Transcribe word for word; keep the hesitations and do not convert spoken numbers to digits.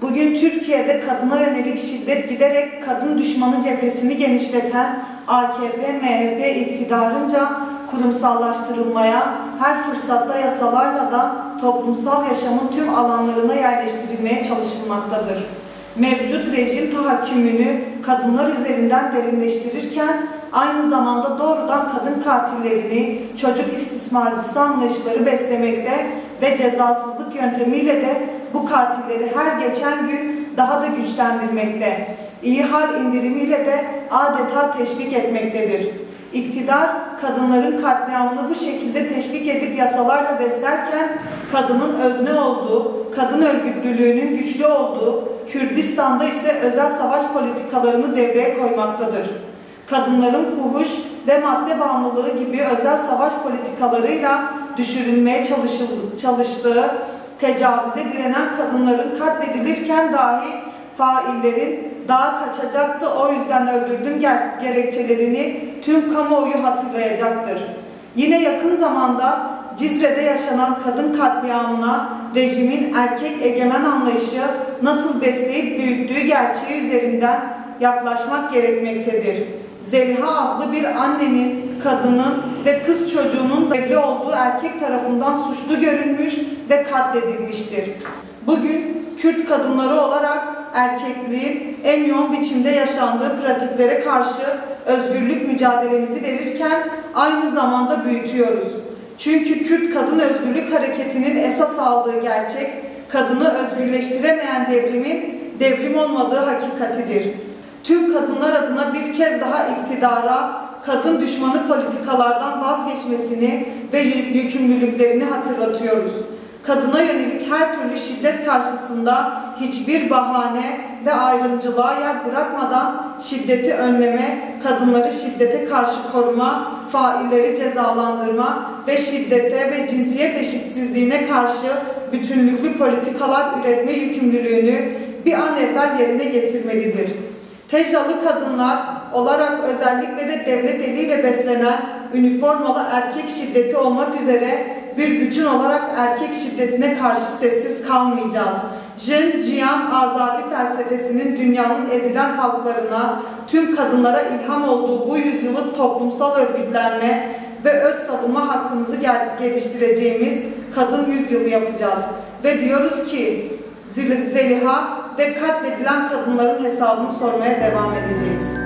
Bugün Türkiye'de kadına yönelik şiddet giderek kadın düşmanı cephesini genişleten A K P M H P iktidarınca kurumsallaştırılmaya, her fırsatta yasalarla da toplumsal yaşamın tüm alanlarına yerleştirilmeye çalışılmaktadır. Mevcut rejim tahakkümünü kadınlar üzerinden derinleştirirken aynı zamanda doğrudan kadın katillerini, çocuk istismarcısı anlayışları beslemekte ve cezasızlık yöntemiyle de bu katilleri her geçen gün daha da güçlendirmekte. İyi hal indirimiyle de adeta teşvik etmektedir. İktidar, kadınların katliamını bu şekilde teşvik edip yasalarla beslerken, kadının özne olduğu, kadın örgütlülüğünün güçlü olduğu, Kürdistan'da ise özel savaş politikalarını devreye koymaktadır. Kadınların fuhuş ve madde bağımlılığı gibi özel savaş politikalarıyla düşürülmeye çalıştığı, tecavüze direnen kadınların katledilirken dahi faillerin daha kaçacaktı, o yüzden öldürdüm gerekçelerini tüm kamuoyu hatırlayacaktır. Yine yakın zamanda Cizre'de yaşanan kadın katliamına rejimin erkek egemen anlayışı nasıl besleyip büyüttüğü gerçeği üzerinden yaklaşmak gerekmektedir. Zeliha adlı bir annenin, kadının ve kız çocuğunun evli olduğu erkek tarafından suçlu görülmüş ve katledilmiştir. Bugün Kürt kadınları olarak erkekliğin en yoğun biçimde yaşandığı pratiklere karşı özgürlük mücadelemizi verirken aynı zamanda büyütüyoruz. Çünkü Kürt kadın özgürlük hareketinin esas aldığı gerçek, kadını özgürleştiremeyen devrimin devrim olmadığı hakikatidir. Tüm kadınlar adına bir kez daha iktidara, kadın düşmanı politikalardan vazgeçmesini ve yükümlülüklerini hatırlatıyoruz. Kadına yönelik her türlü şiddet karşısında hiçbir bahane ve ayrımcılığa yer bırakmadan şiddeti önleme, kadınları şiddete karşı koruma, failleri cezalandırma ve şiddete ve cinsiyet eşitsizliğine karşı bütünlüklü politikalar üretme yükümlülüğünü bir an evvel yerine getirmelidir. Tecralı kadınlar olarak özellikle de devlet eliyle beslenen üniformalı erkek şiddeti olmak üzere bir bütün olarak erkek şiddetine karşı sessiz kalmayacağız. Jin, Cihan, Azadi felsefesinin dünyanın ezilen halklarına, tüm kadınlara ilham olduğu bu yüzyılın toplumsal örgütlenme ve öz savunma hakkımızı geliştireceğimiz kadın yüzyılı yapacağız. Ve diyoruz ki Zeliha ve katledilen kadınların hesabını sormaya devam edeceğiz.